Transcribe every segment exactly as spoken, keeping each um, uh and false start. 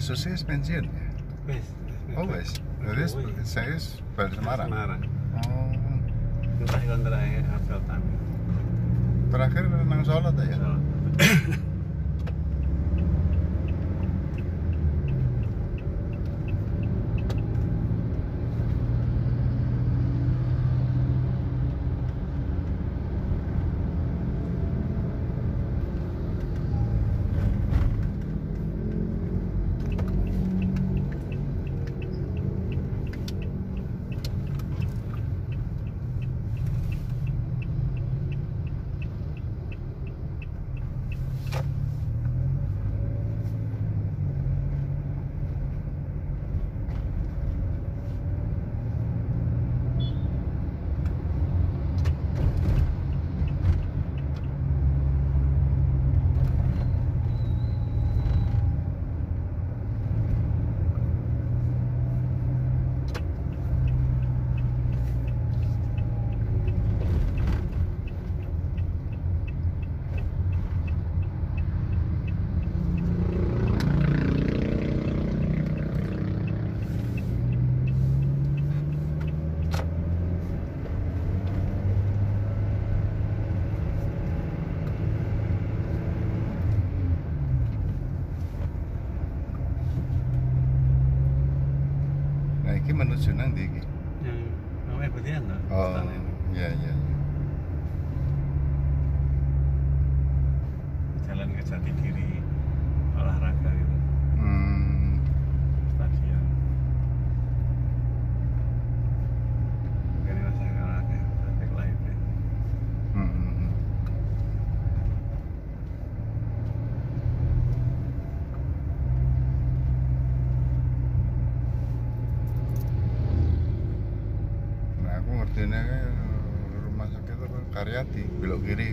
Susi pensiun ya? Wes. Oh wes, jadi saya balik Semarang. Semarang. Oh, Entah kontraknya Abdul Tamim. terakhir nang Solo tuh ya? Solo. Iki menuju nang ndi iki? Yang namanya Butian toh? Oh, Kotanya ini. iya iya. Jalan ke Jatidiri olahraga gitu. Hmm, Stadion. Ini masa olahraga, traffic light ya. hmm, hmm, hmm. Nah, aku ngertinya kayak rumah sakit apa Karyati, belok kiri.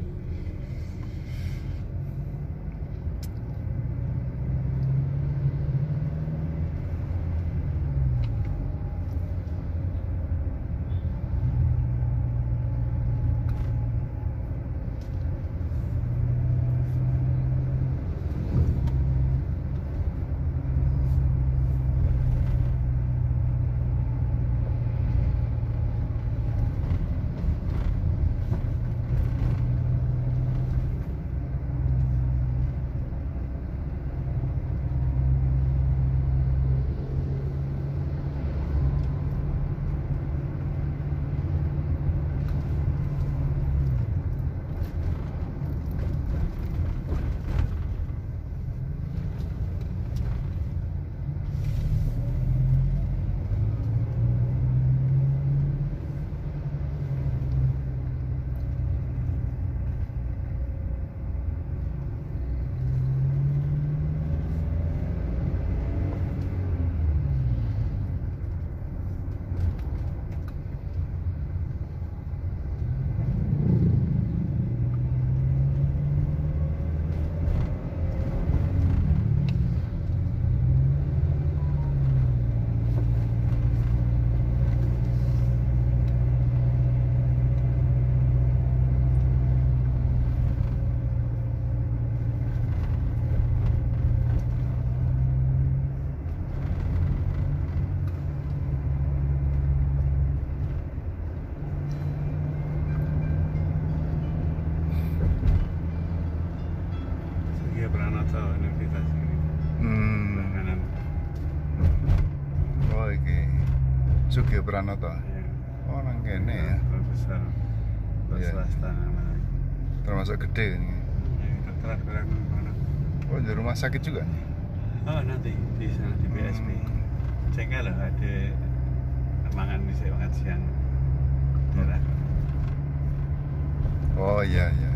Surya Pranoto Universitas ini. Hmm. Kanan. Oh iki Sugih Pranoto. Ya. Oh nang kene ya. Sekolah besar. Sekolah Iya. swasta namanya. Termasuk gede ini. Ya, dokteran dokteran mana? Oh di rumah sakit juga. Oh nanti di sana di B S P. Hmm. Cengkel loh ada mangan di sini makan siang. Daerah. Oh iya iya.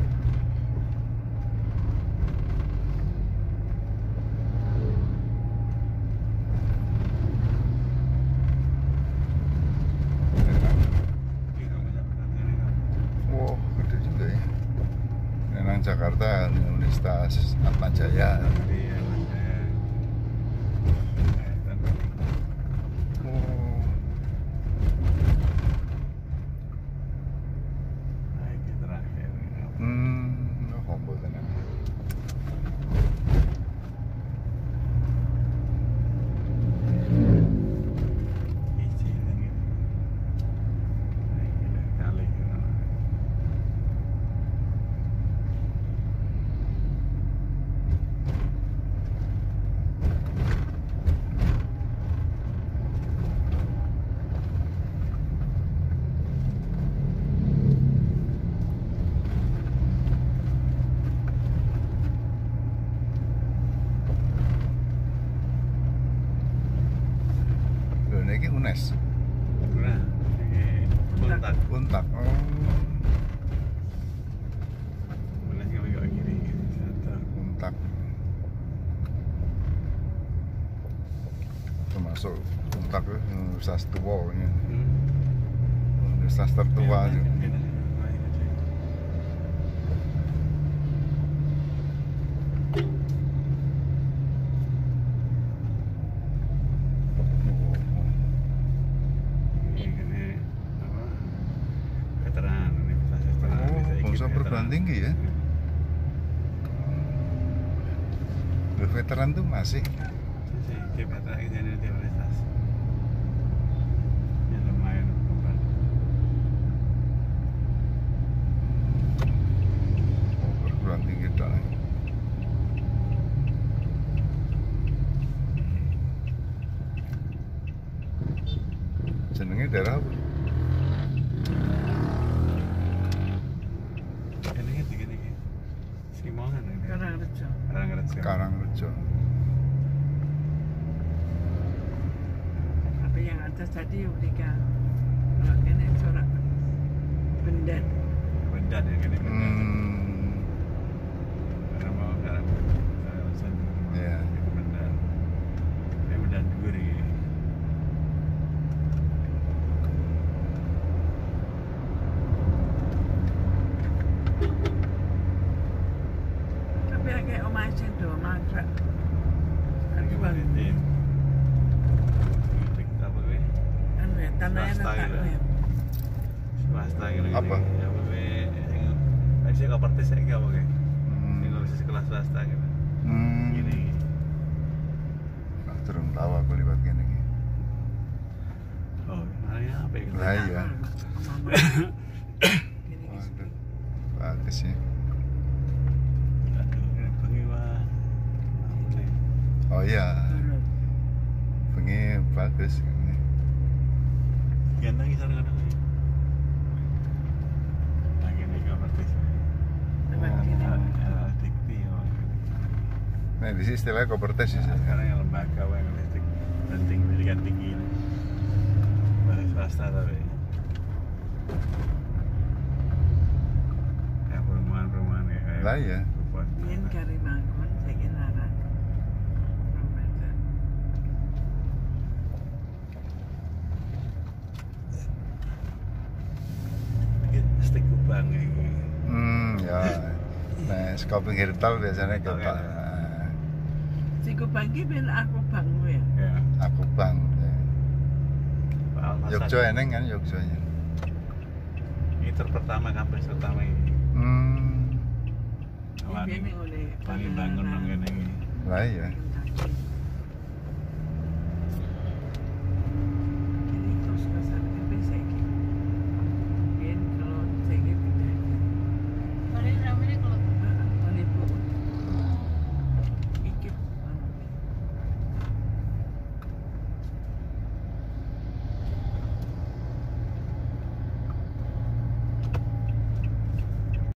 Wow, gede juga ya. Nang Jakarta Universitas Atma Jaya. Oh. Hmm, oh, humble tenan. Tunes. Nah, ini kontak. Untak. Oh. Boleh nggak kayak gini? Satu. Untak. Termasuk Untak itu universitas tua ya. Hmm. Universitas tertua Ya, juga. mungkin aja. Baik aja. Ini ini apa? Veteran Universitas Veteran. Oh, Saya ikut bangsa veteran. perguruan tinggi ya? Loh, veteran tuh masih. Saya ikut veteran ini di universitas. Ya lumayan. Bukan. Oh, perguruan tinggi tok. Jenenge daerah apa? Ini gini-gini. Simongan ini. Karangrejo. Karangrejo. Karangrejo. Tapi yang atas tadi Ulika. Kalau ini corak Bendan. Bendan ya gini. Bendan. Hmm. Karena mau karena kawasan Iya. Bendan. Ini Bendan Duri. Tapi agak omah do mangkrak. Harga Bang. maritim. Ini apa gue? Anu ya, tanahnya Swasta tak gitu. ya. Swasta gitu. Apa? Apa gue? Saya kopertis saya nggak apa gue? Hmm. Ini ngurusin sekolah swasta gitu. Hmm. Gini. Ah, Durung tahu aku liwat kene iki. Oh, namanya apa ya? Lah iya. Mama. Gini Waduh. Bagus ya. Aduh, ini bengi wah. Apa nih? Oh iya, Turun. bengi bagus ini. Ganteng isar kadang ini. Nah, gini kopertis. Lewat Oh. gini. Ya, dikti ya. Nah, di sini istilahnya kopertes ya. Sekarang yang lembaga yang listrik penting pendidikan tinggi ini. Bahasa swasta tapi. Ya perumahan-perumahan ya kayak. Lah iya. Bupon. Yen kari mangkon saiki larang. Prometer. Ini stik kubang ya. Ini. Hmm, ya. Nah, saka pinggir tol biasanya ke Oke. Pak. Siku bangki ben aku bang ya. Ya. Aku bang. Ya. Pak Almasad. Yogyo eneng kan Yogyonya. Ini tur pertama kampus pertama ini. Hmm. Ini Awalnya oleh paling bangun nang ngene iki. Lah iya. Kentucky.